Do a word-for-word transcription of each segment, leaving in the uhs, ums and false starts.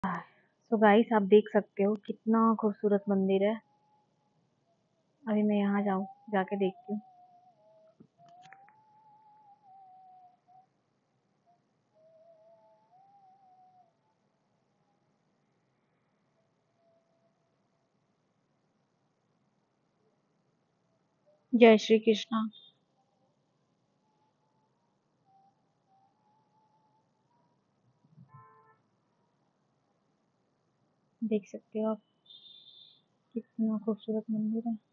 तो गाइस आप देख सकते हो कितना खूबसूरत मंदिर है। अभी मैं यहाँ जाऊँ जाके देखती हूँ। जय श्री कृष्णा। देख सकते हो आप कितना खूबसूरत मंदिर है।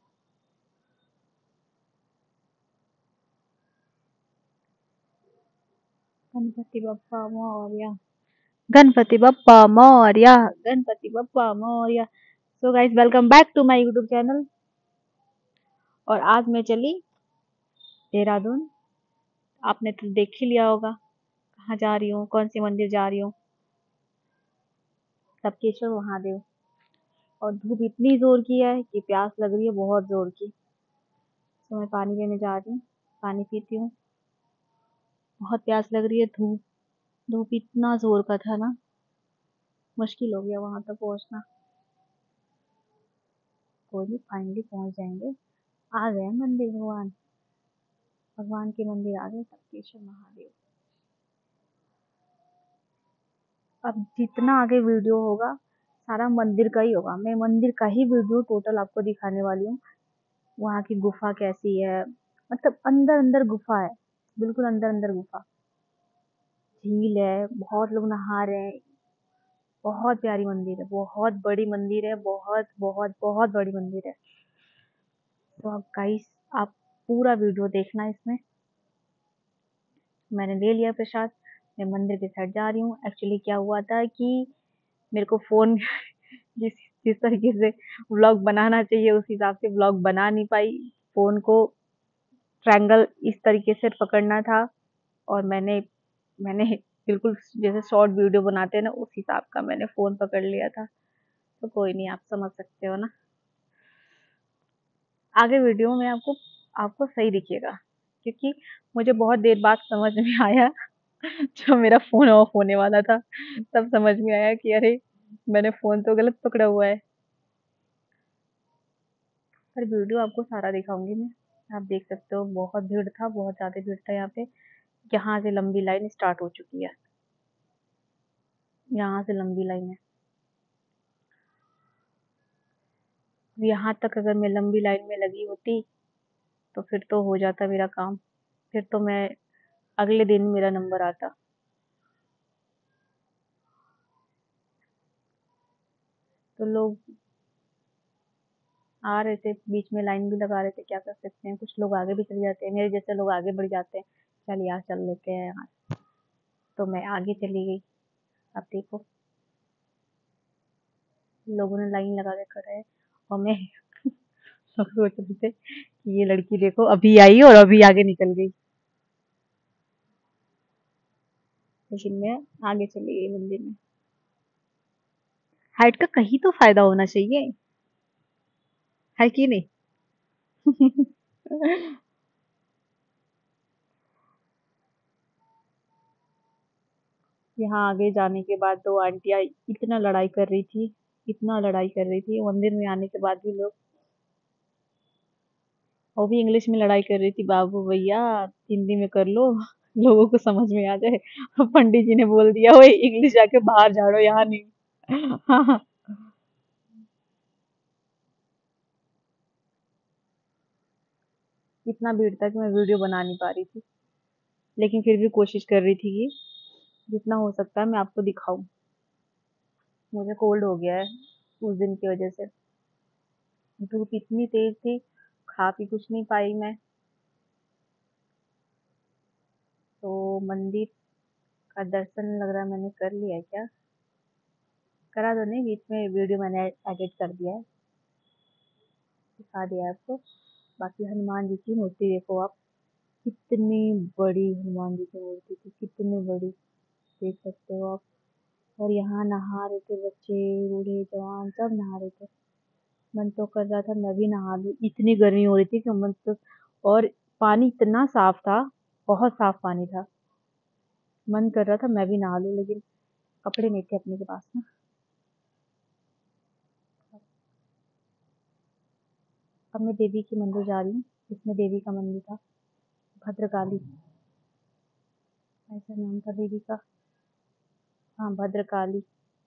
Ganpati Bappa Morya, Ganpati Bappa Morya, Ganpati Bappa Morya. So guys welcome back to my YouTube channel. और आज मैं चली देहरादून। आपने तो देख ही लिया होगा कहाँ जा रही हूँ, कौन से मंदिर जा रही हूँ। टपकेश्वर महादेव। और धूप इतनी जोर की है कि प्यास लग रही है बहुत जोर की। तो मैं पानी लेने जा रही हूँ, पानी पीती हूँ। बहुत प्यास लग रही है। धूप धूप इतना जोर का था ना, मुश्किल हो गया वहां तक पहुंचना। कोई नहीं, फाइनली पहुंच जाएंगे। आ गए मंदिर, भगवान भगवान के मंदिर आ गए, टपकेश्वर महादेव। अब जितना आगे वीडियो होगा सारा मंदिर का ही होगा। मैं मंदिर का ही वीडियो टोटल आपको दिखाने वाली हूँ। वहाँ की गुफा कैसी है, मतलब अंदर अंदर गुफा है, बिल्कुल अंदर अंदर गुफा। झील है, बहुत लोग नहा रहे हैं। बहुत प्यारी मंदिर है, बहुत बड़ी मंदिर है, बहुत बहुत बहुत बड़ी मंदिर है। तो आप गाइस आप पूरा वीडियो देखना इसमें। मैंने ले लिया प्रसाद, मैं मंदिर के साइड जा रही हूँ। एक्चुअली क्या हुआ था कि मेरे को फोन जिस जिस तरीके से व्लॉग बनाना चाहिए उस हिसाब से व्लॉग बना नहीं पाई। फोन को ट्रायंगल इस तरीके से पकड़ना था और मैंने मैंने बिल्कुल जैसे शॉर्ट वीडियो बनाते हैं ना, उस हिसाब का मैंने फोन पकड़ लिया था। तो कोई नहीं, आप समझ सकते हो ना। आगे वीडियो में आपको आपको सही दिखेगा, क्योंकि मुझे बहुत देर बाद समझ में आया जब मेरा फोन ऑफ होने वाला था, तब समझ में आया कि अरे मैंने फोन तो गलत पकड़ा हुआ है। पर वीडियो आपको सारा दिखाऊंगी मैं। आप देख सकते हो बहुत भीड़ था, बहुत ज्यादा भीड़ था यहाँ पे। यहाँ से लंबी लाइन स्टार्ट हो चुकी है, यहाँ से लंबी लाइन है। यहाँ तक अगर मैं लंबी लाइन में लगी होती तो फिर तो हो जाता मेरा काम। फिर तो मैं अगले दिन मेरा नंबर आता। तो लोग आ रहे थे, बीच में लाइन भी लगा रहे थे, क्या कर सकते हैं। कुछ लोग आगे भी चले जाते हैं, मेरे जैसे लोग आगे बढ़ जाते हैं, चल यार चल लेते हैं यार। तो मैं आगे चली गई। अब देखो लोगों ने लाइन लगा के खड़ा है और मैं लोग सोच रहे थे कि ये लड़की देखो अभी आई और अभी आगे निकल गई, लेकिन मैं आगे चली गई मंदिर में। हाइट का कहीं तो फायदा होना चाहिए, है कि नहीं? यहाँ आगे जाने के बाद दो आंटियां इतना लड़ाई कर रही थी, इतना लड़ाई कर रही थी। मंदिर में आने के बाद भी लोग, वो भी इंग्लिश में लड़ाई कर रही थी। बाबू भैया हिंदी में कर लो, लोगों को समझ में आ जाए। पंडित जी ने बोल दिया वो इंग्लिश जाके बाहर झाड़ो, यहाँ नहीं। हाँ, इतना भीड़ था कि मैं वीडियो बना नहीं पा रही थी, लेकिन फिर भी कोशिश कर रही थी कि जितना हो सकता है मैं आपको दिखाऊं। मुझे कोल्ड हो गया है उस दिन की वजह से। धूप इतनी तेज थी, खा पी कुछ नहीं पाई मैं। तो मंदिर का दर्शन लग रहा है मैंने कर लिया है क्या? करा तो नहीं, बीच में वीडियो मैंने एडिट कर दिया है, दिखा दिया है आपको। बाकी हनुमान जी की मूर्ति देखो आप, कितनी बड़ी हनुमान जी की मूर्ति थी, कितनी बड़ी, देख सकते हो आप। और यहाँ नहा रहे थे बच्चे, बूढ़े जवान सब नहा रहे थे। मन तो कर रहा था मैं भी नहा लूं, इतनी गर्मी हो रही थी कि मन तो। और पानी इतना साफ था, बहुत साफ पानी था। मन कर रहा था मैं भी नहा लूं, लेकिन कपड़े नहीं थे अपने के पास ना। अब मैं देवी के मंदिर जा रही हूँ, इसमें देवी का मंदिर था, भद्रकाली ऐसा नाम था देवी का। हाँ, भद्रकाली।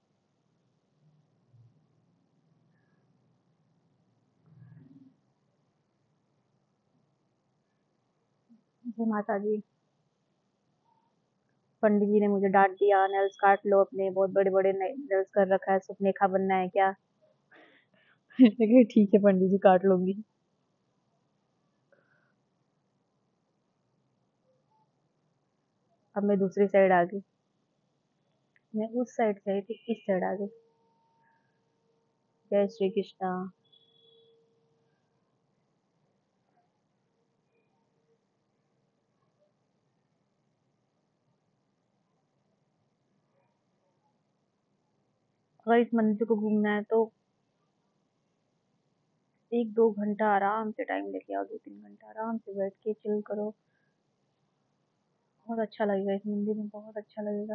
जय माता दी। पंडित जी ने मुझे डांट दिया, नेल्स काट लो अपने, बहुत बड़े बड़े नेल्स कर रखा है, सुपनेखा बनना है क्या? मैंने कहा ठीक है पंडित जी, काट लूंगी। अब मैं दूसरी साइड आ गई, मैं उस साइड से आई थी, इस साइड आ गई। जय श्री कृष्णा। अगर इस मंदिर को घूमना है तो एक दो घंटा आराम से टाइम लेके आओ, दो तीन घंटा आराम से बैठ के चिल करो, बहुत अच्छा लगेगा, इस मंदिर में बहुत अच्छा लगेगा।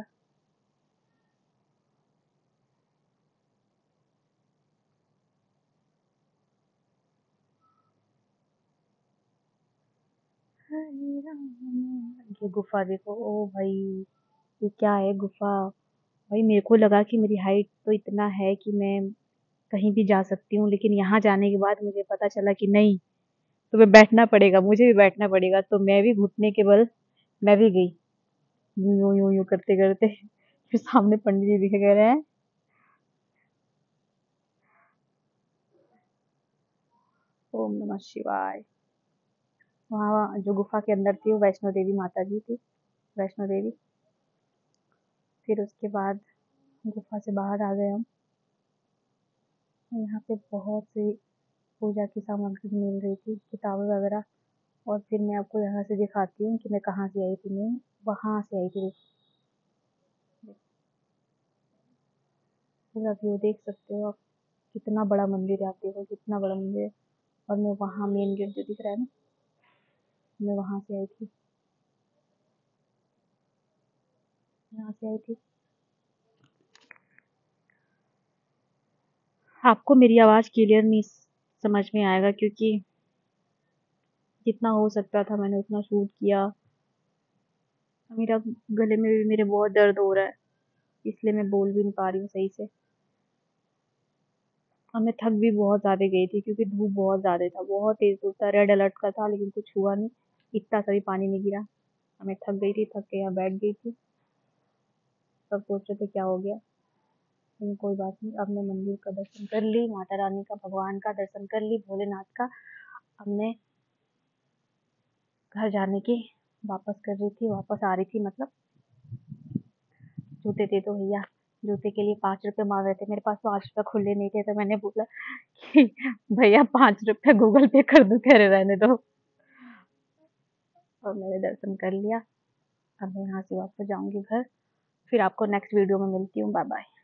हरे राम। ये गुफा देखो, ओ भाई, ये क्या है गुफा? भाई मेरे को लगा कि मेरी हाइट तो इतना है कि मैं कहीं भी जा सकती हूँ, लेकिन यहाँ जाने के बाद मुझे पता चला कि नहीं, तुम्हें बैठना पड़ेगा, मुझे भी बैठना पड़ेगा। तो मैं भी घुटने के बल मैं भी गई, यूं यूं यूं करते करते। फिर सामने पंडित जी दिखे, कह रहे हैं ओम नमः शिवाय। वहाँ जो गुफा के अंदर थी वो वैष्णो देवी माता जी थी, वैष्णो देवी। फिर उसके बाद गुफा से बाहर आ गए हम। यहाँ पे बहुत सी पूजा की सामग्री मिल रही थी, किताबें वगैरह। और फिर मैं आपको यहाँ से दिखाती हूँ कि मैं कहाँ से आई थी। मैं वहाँ से आई थी, पूरा व्यू देख सकते हो आप, कितना बड़ा मंदिर है, आप देखो कितना बड़ा मंदिर है। और मैं वहाँ मेन गेट जो दिख रहा है ना, मैं वहाँ से आई थी, यहाँ से आई थी। आपको मेरी आवाज़ क्लियर नहीं समझ में आएगा, क्योंकि जितना हो सकता था मैंने उतना शूट किया। मेरा गले में भी मेरे बहुत दर्द हो रहा है, इसलिए मैं बोल भी नहीं पा रही हूँ सही से। और मैं थक भी बहुत ज़्यादा गई थी, क्योंकि धूप बहुत ज़्यादा था, बहुत तेज़ धूप था, रेड अलर्ट का था, लेकिन कुछ हुआ नहीं, इतना सा भी पानी नहीं गिरा। और मैं थक गई थी, थक के यहाँ बैठ गई थी। सब सोच रहे थे क्या हो गया, लेकिन कोई बात नहीं। अब मैं मंदिर का दर्शन कर ली, माता रानी का, भगवान का दर्शन कर ली, भोलेनाथ का। अब मैं घर जाने की वापस कर रही थी, वापस आ रही थी मतलब। जूते दे दो भैया, जूते के लिए पाँच रुपए मांग रहे थे, मेरे पास पाँच रुपए खुले नहीं थे, तो मैंने बोला कि भैया पाँच रुपए गूगल पे कर दो, कह रहे रहने दो। और मैंने दर्शन कर लिया। अब मैं यहाँ से वापस जाऊंगी घर, फिर आपको नेक्स्ट वीडियो में मिलती हूँ। Bye bye.